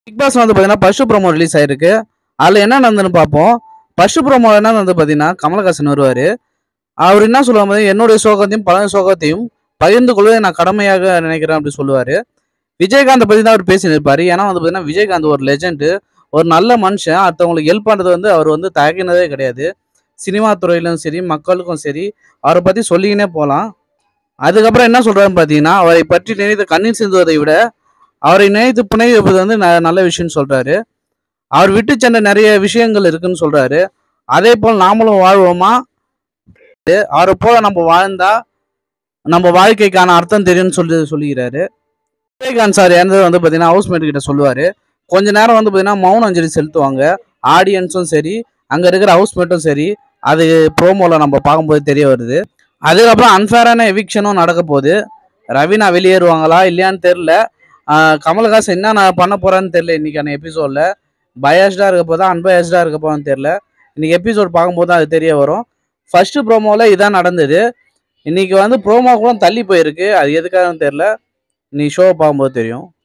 Big pass வந்து பார்த்தீங்கன்னா first promo release ஆயிருக்கு. அதில் என்ன நடந்ததுன்னு பார்ப்போம். ஃபர்ஸ்ட் ப்ரோமோ என்ன நடந்தது பார்த்தீங்கன்னா, கமலஹாசன் வருவார். அவர் என்ன சொல்லுவாங்க, என்னுடைய சோகத்தையும் பல சோகத்தையும் பகிர்ந்து கொள்வதை நான் கடமையாக நினைக்கிறேன் அப்படி சொல்லுவார். விஜயகாந்தை பற்றி தான் அவர் பேசி நிற்பார். ஏன்னா வந்து பார்த்தீங்கன்னா, விஜயகாந்த் ஒரு லெஜெண்டு, ஒரு நல்ல மனுஷன். அடுத்தவங்களுக்கு ஹெல்ப் பண்ணுறது வந்து அவர் வந்து தயங்கினதே கிடையாது. சினிமா துறையிலும் சரி, மக்களுக்கும் சரி, அவரை பற்றி சொல்லிக்கினே போகலாம். அதுக்கப்புறம் என்ன சொல்கிறாருன்னு பார்த்தீங்கன்னா, அவரை பற்றி நினைத்து கண்ணீர் சிந்துவதை விட அவரை நினைத்து புனைவு வைப்பது வந்து நல்ல விஷயம்னு சொல்றாரு. அவர் விட்டு சென்ற நிறைய விஷயங்கள் இருக்குன்னு சொல்றாரு. அதே போல் நாமளும் வாழ்வோமா, அவரை போல நம்ம வாழ்ந்தா நம்ம வாழ்க்கைக்கான அர்த்தம் தெரியும்னு சொல்லிக்கிறாரு. விஜயகாந்த் சார் இறந்தது வந்து பார்த்தீங்கன்னா ஹவுஸ்மேட் கிட்ட சொல்லுவாரு. கொஞ்ச நேரம் வந்து பார்த்தீங்கன்னா மௌன அஞ்சலி செலுத்துவாங்க. ஆடியன்ஸும் சரி, அங்க இருக்கிற ஹவுஸ்மேட்டும் சரி, அது ப்ரோமோல நம்ம பார்க்கும்போது தெரிய வருது. அதுக்கப்புறம் அன்ஃபேரான எவிக்ஷனும் நடக்க போகுது. ரவீனா வெளியேறுவாங்களா இல்லையான்னு தெரியல. கமல்ஹாசன் என்ன நான் பண்ண போறான்னு தெரியல. இன்னைக்கான எபிசோட்ல பயாஸ்டா இருக்க போதா அன்பயாஸ்டா இருக்க போதான்னு தெரியல. இன்னைக்கு எபிசோட் பார்க்கும்போது தான் அது தெரிய வரும். ஃபர்ஸ்ட் ப்ரோமோல இதான் நடந்தது. இன்னைக்கு வந்து ப்ரோமோ கூட தள்ளி போயிருக்கு. அது எதுக்காகன்னு தெரியல. நீ ஷோவை பார்க்கும்போது தெரியும்.